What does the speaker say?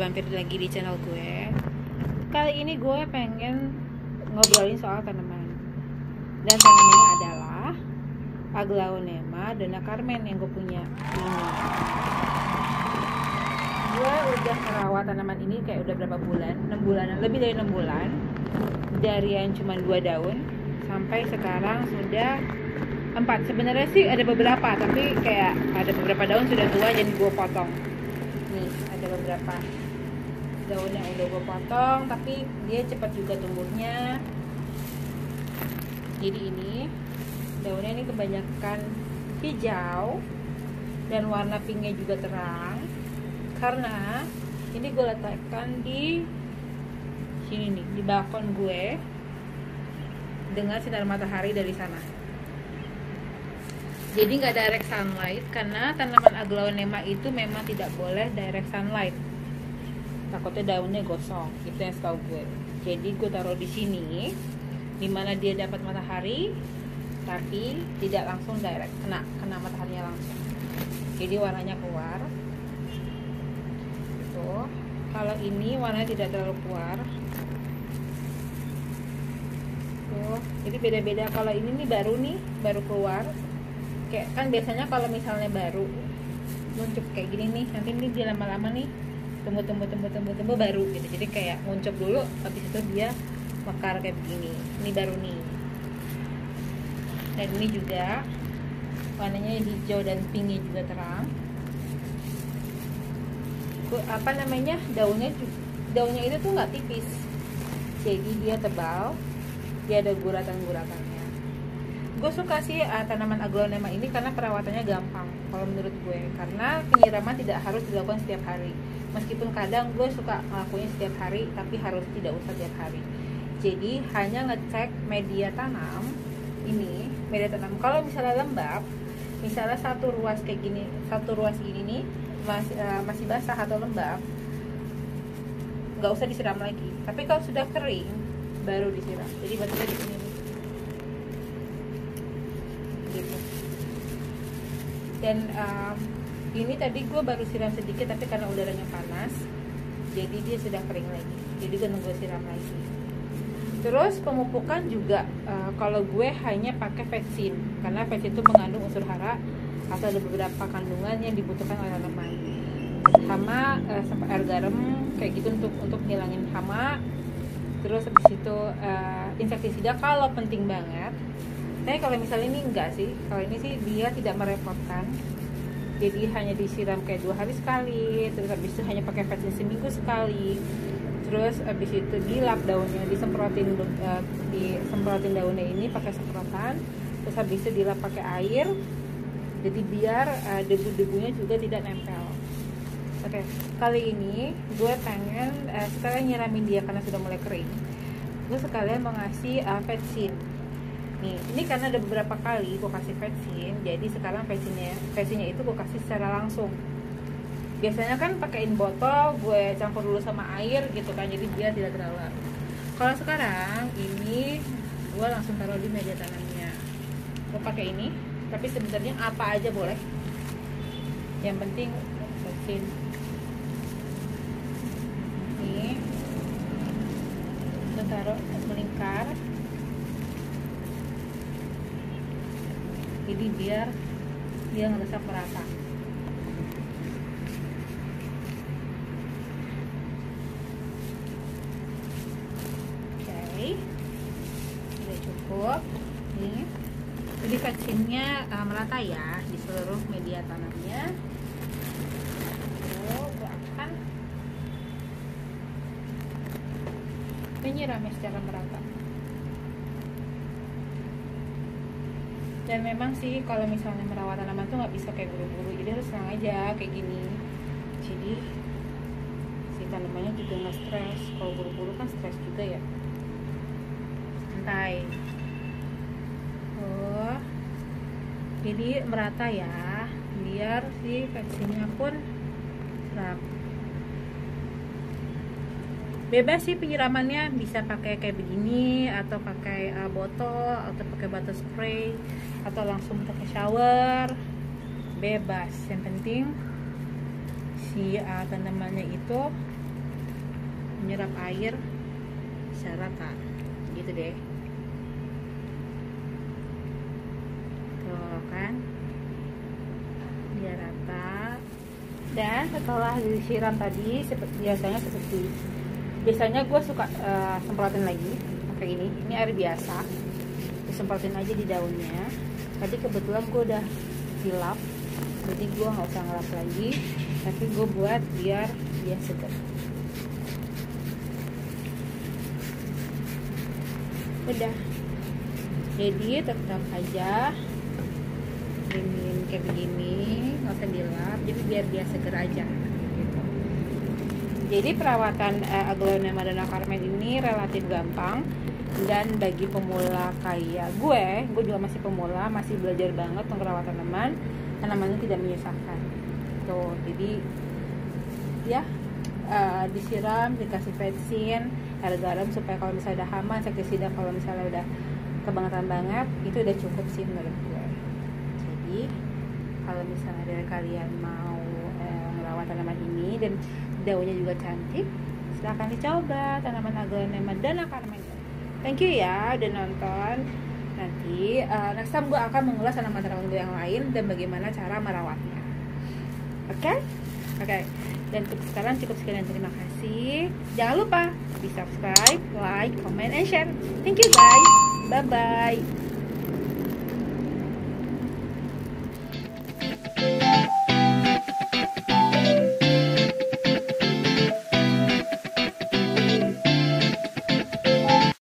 mampir lagi di channel gue. Kali ini gue pengen ngobrolin soal tanaman. Dan tanamannya adalah Aglaonema Donna Carmen yang gue punya ini. Gue udah merawat tanaman ini kayak udah berapa bulan, 6 bulanan, lebih dari 6 bulan. Dari yang cuma 2 daun sampai sekarang sudah 4. Sebenarnya sih ada beberapa, tapi kayak ada beberapa daun sudah tua jadi gue potong. Nih ada beberapa daun yang udah gue potong, tapi dia cepat juga tumbuhnya. Jadi ini daunnya ini kebanyakan hijau dan warna pinknya juga terang, karena ini gue letakkan di sini nih, di balkon gue dengan sinar matahari dari sana. Jadi nggak direct sunlight, karena tanaman Aglaonema itu memang tidak boleh direct sunlight, takutnya daunnya gosong. Itu yang setahu gue. Jadi gue taruh di sini, dimana dia dapat matahari tapi tidak langsung direct kena mataharinya langsung, jadi warnanya keluar. Tuh, kalau ini warnanya tidak terlalu keluar. Tuh, jadi beda-beda. Kalau ini nih baru keluar. Kayak kan biasanya kalau misalnya baru muncul kayak gini nih, nanti ini dia lama-lama nih tumbuh baru gitu. Jadi kayak muncul dulu, habis itu dia mekar kayak begini. Ini baru nih. Dan ini juga warnanya hijau dan pinknya juga terang. Apa namanya, daunnya itu tuh nggak tipis, jadi dia tebal, dia ada guratan-guratannya. Gue suka sih tanaman Aglaonema ini karena perawatannya gampang kalau menurut gue, karena penyiraman tidak harus dilakukan setiap hari. Meskipun kadang gue suka ngelakuin setiap hari, tapi harus tidak usah setiap hari. Jadi hanya ngecek media tanam ini, media tanam. Kalau misalnya lembab, misalnya satu ruas kayak gini, satu ruas ini nih masih basah atau lembab, nggak usah disiram lagi. Tapi kalau sudah kering baru disiram. Jadi batunya di sini nih. Gitu. Dan ini tadi gue baru siram sedikit, tapi karena udaranya panas, jadi dia sudah kering lagi. Jadi gue nunggu siram lagi. Terus pemupukan juga kalau gue hanya pakai vetsin, karena vetsin itu mengandung unsur hara atau ada beberapa kandungan yang dibutuhkan oleh tanaman. Hama sampai air garam kayak gitu untuk ngilangin hama. Terus habis itu insektisida kalau penting banget. Tapi kalau misalnya ini enggak sih, kalau ini sih dia tidak merepotkan. Jadi hanya disiram kayak 2 hari sekali, terus habis itu hanya pakai vetsin seminggu sekali. Terus habis itu dilap daunnya, disemprotin daunnya ini pakai semprotan. Terus habis itu dilap pakai air. Jadi biar debu-debunya juga tidak nempel. Oke, kali ini gue pengen sekalian nyiramin dia karena sudah mulai kering. Gue sekalian mau ngasih vetsin. Nih, ini karena ada beberapa kali gue kasih vetsin, jadi sekarang vetsinnya itu gue kasih secara langsung. Biasanya kan pakein botol, gue campur dulu sama air gitu kan, jadi dia tidak terlalu larut. Kalau sekarang ini gue langsung taruh di media tanamnya. Gue pakai ini, tapi sebenarnya apa aja boleh. Yang penting vetsin. Ini gue taruh melingkar. Jadi biar dia ngeresap merata. Oke, udah cukup. Nih, jadi vetsinnya merata ya di seluruh media tanamnya. Gue akan menyiramnya secara merata. Dan memang sih kalau misalnya merawat tanaman tuh nggak bisa kayak buru-buru, jadi harus tenang aja kayak gini. Jadi si tanamannya juga nggak stres. Kalau buru-buru kan stres juga ya. Santai. Oh, jadi merata ya, biar si vetsinnya pun serap. Bebas sih penyiramannya, bisa pakai kayak begini atau pakai botol atau pakai botol spray atau langsung pakai shower, bebas. Yang penting si tanamannya itu menyerap air secara rata gitu deh. Tuh kan, biar rata. Dan setelah disiram tadi biasanya gue suka semprotin lagi pakai ini air biasa, disemprotin aja di daunnya. Tadi kebetulan gue udah dilap, jadi gue nggak usah ngelap lagi, tapi gue buat biar dia segar. Udah, jadi tetap aja dingin kayak begini, nggak usah dilap, jadi biar dia segar aja gitu. Jadi perawatan Aglonema dan Carmen ini relatif gampang, dan bagi pemula kayak gue juga masih pemula, masih belajar banget tentang perawatan tanamannya tidak menyusahkan tuh. Jadi ya disiram, dikasih vetsin, air garam supaya kalau misalnya udah hama, insektisida kalau misalnya udah kebangetan banget, itu udah cukup sih menurut gue. Jadi kalau misalnya dari kalian mau merawat tanaman ini dan daunnya juga cantik, silahkan dicoba tanaman Aglonema dan Carmen. Thank you ya udah nonton. Nanti next time gue akan mengulas tanaman-tanaman gue yang lain dan bagaimana cara merawatnya. Oke? Dan untuk sekarang cukup sekian, terima kasih. Jangan lupa di subscribe, like, comment, and share. Thank you guys. Bye bye.